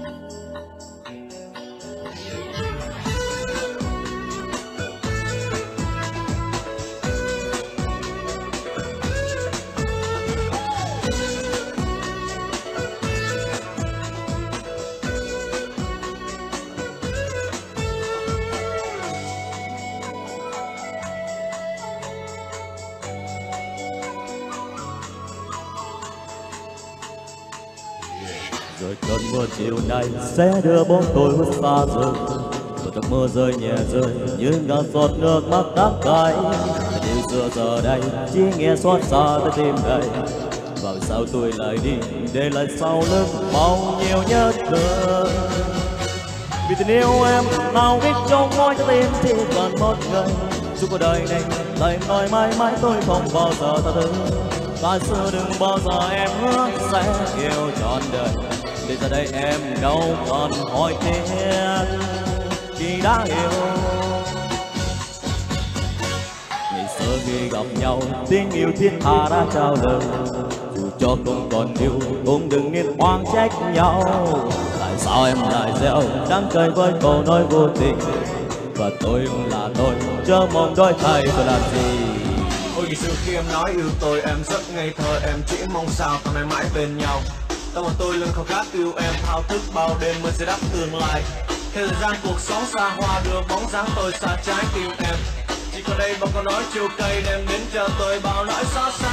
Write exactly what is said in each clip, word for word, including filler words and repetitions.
Rồi cơn mưa chiều nay sẽ đưa bóng tôi hút xa rời, rồi giọt mưa rơi nhẹ rơi như ngàn giọt nước mắt đắng cay. Như xưa giờ đây chỉ nghe xót xa tới tim đầy, và sao tôi lại đi để lại sau lưng bao nhiêu nhớ thương. Vì tình yêu em nào biết trong mỗi trái tim chỉ còn một người, dù cuộc đời này lời nói mãi mãi tôi không bao giờ tha thứ. Và xưa đừng bao giờ em hứa sẽ yêu trọn đời, để giờ đây em đâu còn hỏi tiếc khi đã yêu. Ngày xưa khi gặp nhau tình yêu thiết tha đã trao lời, dù cho không còn yêu cũng đừng nên oán trách nhau. Tại sao em lại gieo đắng cay với câu nói vô tình, và tôi là tôi chớ mong đôi thay tôi làm gì. Ôi ngày xưa khi em nói yêu tôi em rất ngây thơ, em chỉ mong sao ta mãi mãi bên nhau. Tâm hồn tôi luôn khao khát yêu em, thao thức bao đêm mới sẽ đắp tương lai. Theo thời gian cuộc sống xa hoa đưa bóng dáng tôi xa trái tim em, chỉ còn đây bao câu nói chiều cay đem đến cho tôi bao nỗi xót xa.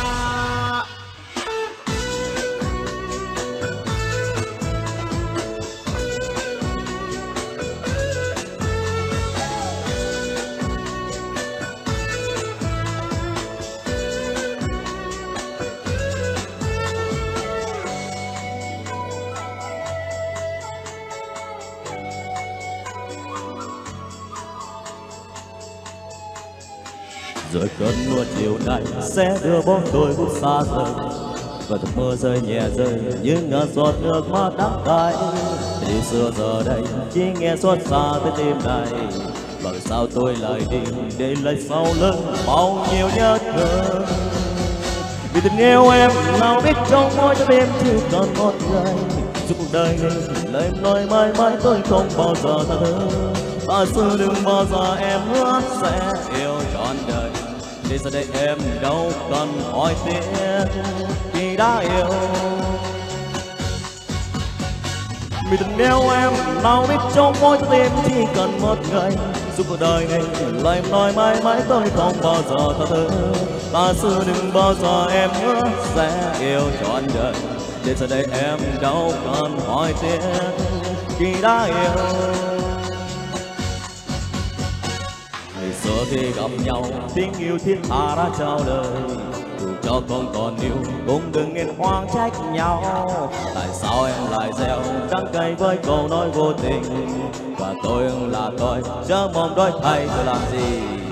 Rồi cơn mưa chiều nay sẽ đưa bóng tôi hút xa rời, và giọt mưa rơi nhẹ rơi như ngàn giọt nước mắt đắng cay. Từ xưa giờ đây chỉ nghe xót xa tới tim này, và sao tôi lại đi để lại sau lưng bao nhiêu nhớ thương. Vì tình yêu em nào biết trong mỗi trái tim chỉ còn một người, dù cuộc đời này lời nói mãi mãi tôi không bao giờ tha thứ. Và xưa đừng bao giờ em hứa sẽ yêu trọn đời, để giờ đây em đâu còn hỏi tiếc khi đã yêu. Vì tình yêu em nào biết trong mỗi trái tim chỉ cần một người, dù cuộc đời này lời nói mãi mãi tôi không bao giờ tha thứ. Và xưa đừng bao giờ em hứa sẽ yêu trọn đời, để giờ đây em đâu còn hỏi tiếc khi đã yêu. Ngày xưa khi gặp nhau tình yêu thiết tha đã trao đời, dù cho không còn yêu cũng đừng nên oán trách nhau. Tại sao em lại gieo đắng cay với câu nói vô tình, và tôi là tôi chớ mong đôi thay tôi làm gì.